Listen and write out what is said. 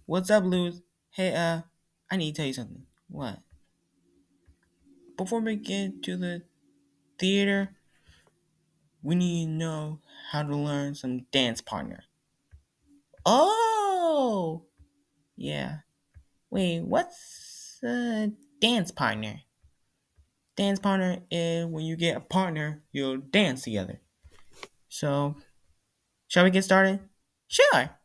What's up, Luz? Hey, I need to tell you something. What? Before we get to the theater, we need to know how to learn some dance partner. Oh! Yeah. Wait, what's a dance partner? Dance partner is when you get a partner, you'll dance together. So, shall we get started? Sure.